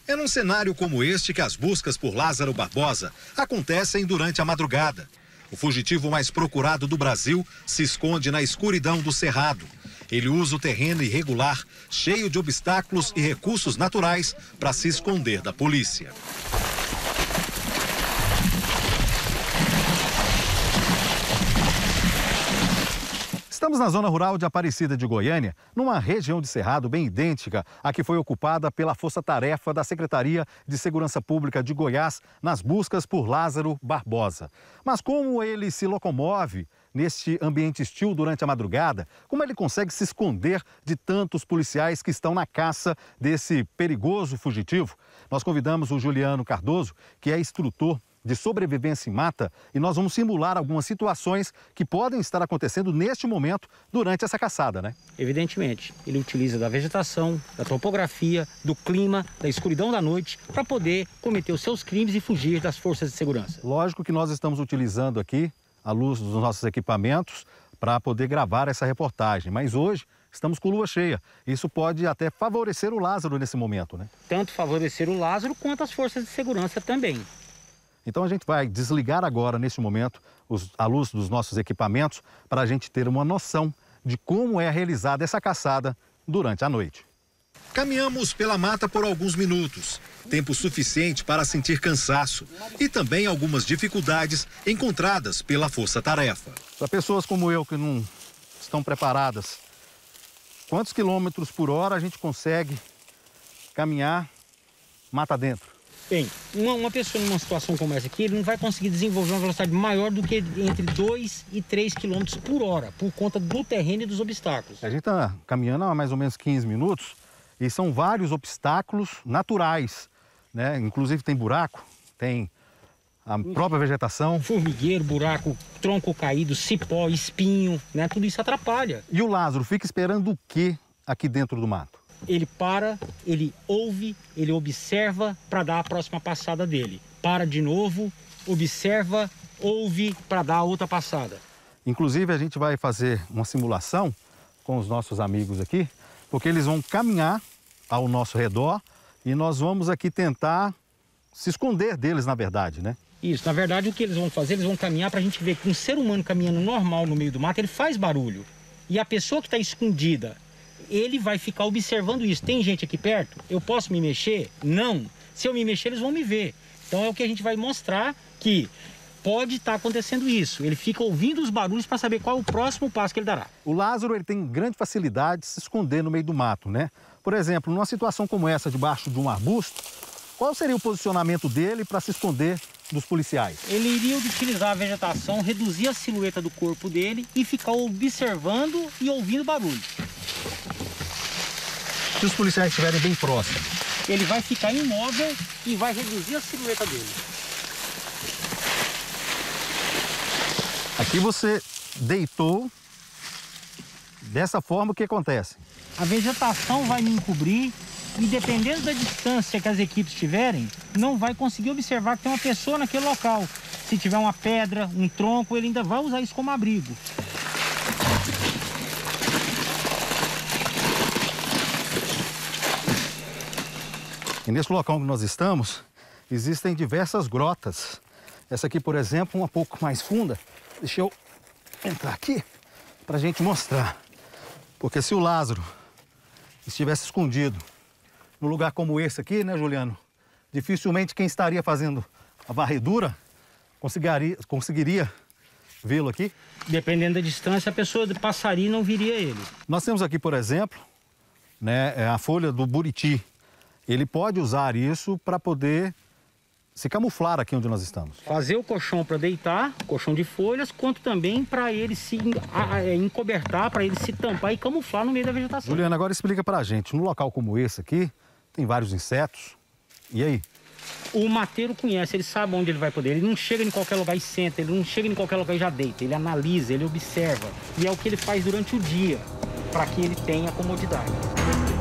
É num cenário como este que as buscas por Lázaro Barbosa acontecem durante a madrugada. O fugitivo mais procurado do Brasil se esconde na escuridão do Cerrado. Ele usa o terreno irregular, cheio de obstáculos e recursos naturais, para se esconder da polícia. Estamos na zona rural de Aparecida de Goiânia, numa região de Cerrado bem idêntica à que foi ocupada pela Força-Tarefa da Secretaria de Segurança Pública de Goiás nas buscas por Lázaro Barbosa. Mas como ele se locomove neste ambiente hostil durante a madrugada, como ele consegue se esconder de tantos policiais que estão na caça desse perigoso fugitivo? Nós convidamos o Juliano Cardoso, que é instrutor de sobrevivência em mata, e nós vamos simular algumas situações que podem estar acontecendo neste momento durante essa caçada, né? Evidentemente, ele utiliza da vegetação, da topografia, do clima, da escuridão da noite para poder cometer os seus crimes e fugir das forças de segurança. Lógico que nós estamos utilizando aqui a luz dos nossos equipamentos para poder gravar essa reportagem, mas hoje estamos com lua cheia. Isso pode até favorecer o Lázaro nesse momento, né? Tanto favorecer o Lázaro quanto as forças de segurança também. Então a gente vai desligar agora, neste momento, a luz dos nossos equipamentos para a gente ter uma noção de como é realizada essa caçada durante a noite. Caminhamos pela mata por alguns minutos, tempo suficiente para sentir cansaço e também algumas dificuldades encontradas pela força-tarefa. Para pessoas como eu que não estão preparadas, quantos quilômetros por hora a gente consegue caminhar mata dentro? Bem, uma pessoa numa situação como essa aqui, ele não vai conseguir desenvolver uma velocidade maior do que entre 2 e 3 km por hora, por conta do terreno e dos obstáculos. A gente está caminhando há mais ou menos 15 minutos e são vários obstáculos naturais, né? Inclusive tem buraco, tem a própria vegetação. Formigueiro, buraco, tronco caído, cipó, espinho, né? Tudo isso atrapalha. E o Lázaro fica esperando o quê aqui dentro do mato? Ele para, ele ouve, ele observa para dar a próxima passada dele. Para de novo, observa, ouve para dar a outra passada. Inclusive a gente vai fazer uma simulação com os nossos amigos aqui, porque eles vão caminhar ao nosso redor e nós vamos aqui tentar se esconder deles, na verdade, né? Isso, na verdade o que eles vão fazer, eles vão caminhar para a gente ver que um ser humano caminhando normal no meio do mato, ele faz barulho. E a pessoa que está escondida, ele vai ficar observando isso. Tem gente aqui perto? Eu posso me mexer? Não. Se eu me mexer, eles vão me ver. Então é o que a gente vai mostrar, que pode estar acontecendo isso. Ele fica ouvindo os barulhos para saber qual é o próximo passo que ele dará. O Lázaro, ele tem grande facilidade de se esconder no meio do mato, né? Por exemplo, numa situação como essa, debaixo de um arbusto, qual seria o posicionamento dele para se esconder dos policiais? Ele iria utilizar a vegetação, reduzir a silhueta do corpo dele e ficar observando e ouvindo barulho. Se os policiais estiverem bem próximos, ele vai ficar imóvel e vai reduzir a silhueta dele. Aqui você deitou. Dessa forma, o que acontece? A vegetação vai me encobrir e, dependendo da distância que as equipes tiverem, não vai conseguir observar que tem uma pessoa naquele local. Se tiver uma pedra, um tronco, ele ainda vai usar isso como abrigo. E nesse local onde nós estamos, existem diversas grotas. Essa aqui, por exemplo, uma pouco mais funda. Deixa eu entrar aqui para a gente mostrar. Porque se o Lázaro estivesse escondido num lugar como esse aqui, né, Juliano? Dificilmente quem estaria fazendo a varredura conseguiria vê-lo aqui. Dependendo da distância, a pessoa passaria e não viria ele. Nós temos aqui, por exemplo, né, a folha do buriti. Ele pode usar isso para poder se camuflar aqui onde nós estamos. Fazer o colchão para deitar, colchão de folhas, quanto também para ele se encobertar, para ele se tampar e camuflar no meio da vegetação. Juliana, agora explica para a gente, num local como esse aqui, tem vários insetos, e aí? O mateiro conhece, ele sabe onde ele vai poder. Ele não chega em qualquer lugar e senta, ele não chega em qualquer lugar e já deita. Ele analisa, ele observa. E é o que ele faz durante o dia, para que ele tenha comodidade.